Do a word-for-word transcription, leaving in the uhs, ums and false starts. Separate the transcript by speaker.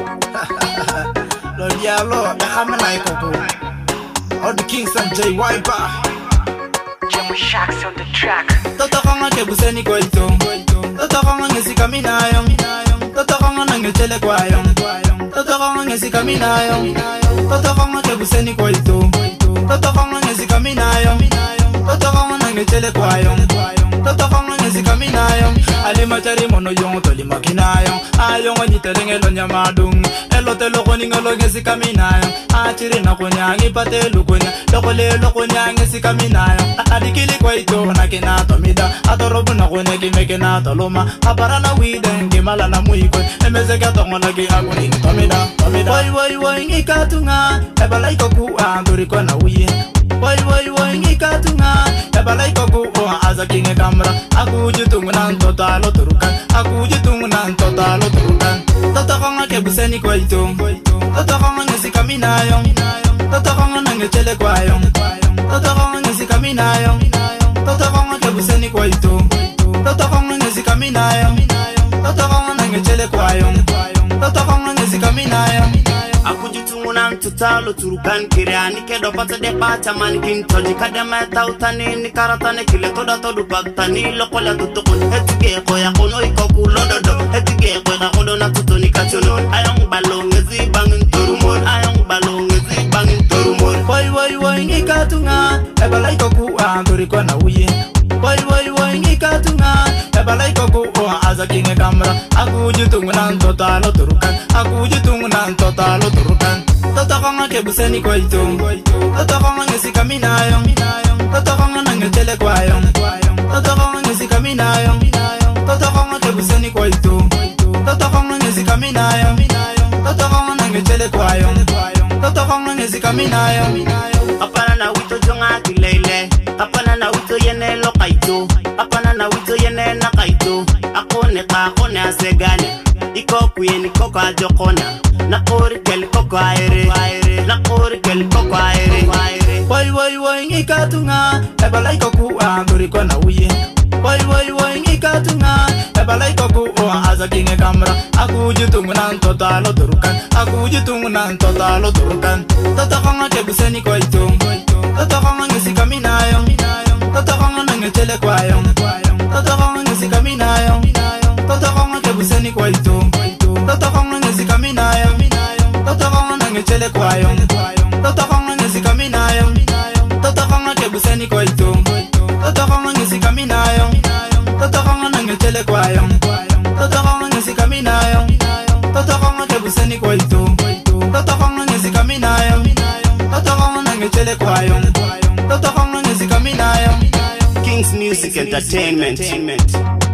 Speaker 1: Lord Yalo, the Hamanai. All the Kings and J Wiper.
Speaker 2: Jam Shacks on the track.
Speaker 1: Toto Konga Kebuseni Koito. Toto Konga Nesikaminayong. Toto Konga Nangetele Kwayong. Toto Konga Nesikaminayong. Toto Konga Kebuseni Koito. Toto Konga Nesikaminayong. Toto Konga Nangetele Kwayong. Toto Konga Nesikaminayong. Ali Machari Mono Yong Toli Makinayong. Ayong Nitelengelo Nyamadung. Elo Telo Koningolo Nesikaminayong. Achiri na kunyangi pate lukunya. Lokole lokunyangi sikaminayong. Adikili Koito nakina tomida. Atorobu na kunegi mekina toloma. Aparana widen gimala na muikwe. Emezeka tongonagi aguni tomida. Tomida. Wai wai wai ngikatunga. Ebalaiko kuwa duriko na uye. Wai wai wai ngikatunga. Ebalaiko kuwa azakinge kamera. Akujitungu na ntotalo turukan. Akujitungu na ntotalo turukan. Toto Konga Kebuseni Koito. Toto Konga Nesikaminayong. Toto Konga Nangetele Kwayong. Toto Konga Nesikaminayong. Toto Konga Kebuseni Koito. Toto Konga Nesikaminayong. Toto Konga Nangetele Kwayong. Toto Konga Nesikaminayong.
Speaker 3: Akujitungu na ntutalo turukan kiriani kedo pata de pata manikin toji kadema tautani ni karatane kile toda todu bagtani lokola tutukun etige koya kono ikoku lododo etige koya kono na tutoni kachono ayong balongezi bangin turumon ayong balongezi bangin turumon
Speaker 1: Wai wai wai ngikatunga ebalaiko kuwa duriko na uye Wai wai wai ngikatunga ebalaiko kuwa azakinge kamera akujitungu na ntotalo turukan akujitungu na ntotalo turukan Toto Konga Kebuseni Koito. Toto Konga Nesikaminayong. Toto Konga Nangetele Kwayong. Toto Konga Nesikaminayong. Toto Konga Kebuseni Koito. Toto Konga Nesikaminayong. Toto Konga Nangetele Kwayong. Toto Konga Nesikaminayong.
Speaker 3: Apana na wito jonga kilele. Apana na wito yene lo kaito. Apana na wito yene na kaito. Akone ka akone asegane. Iko kuyeni koko ajokona. Nakori kel koko aere. Nakori kel koko aere.
Speaker 1: Wai wai wai ngikatunga ebalaiko kuwa duriko na uye Wai wai wai ngikatunga ebalaiko kuwa azakinge kamera akujitungu na ntotalo turukan akujitungu na ntotalo turukan Toto Konga Kebuseni Koito. Toto Konga Nesikaminayong. Toto Konga Nangetele Kwayong. Toto Konga Nesikaminayong. Toto Konga Kebuseni Koito. Toto Konga Nesikaminayong. Toto Konga Nangetele Kwayong. Toto Konga Nesikaminayong. Toto Konga Kebuseni Koito. Toto Konga Nesikaminayong. Toto Konga Nangetele Kwayong. Toto Konga Nesikaminayong. Toto Konga Kebuseni Koito. Toto Konga Nesikaminayong. Toto Konga Nangetele Kwayong. Toto Konga Nesikaminayong.
Speaker 3: Kings Music Entertainment.